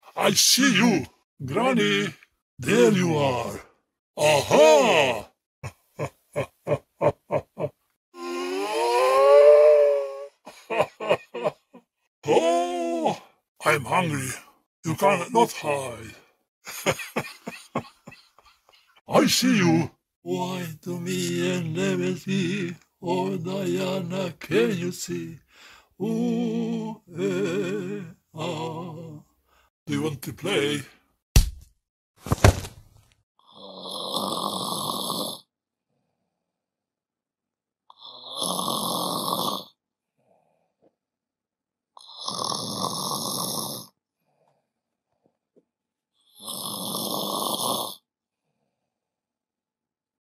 I see you, Granny. There you are. Aha! Oh, I'm hungry. You cannot hide. I see you. Wine to me and let me see. Oh, Diana, can you see? Ooh, ah. Do you want to play?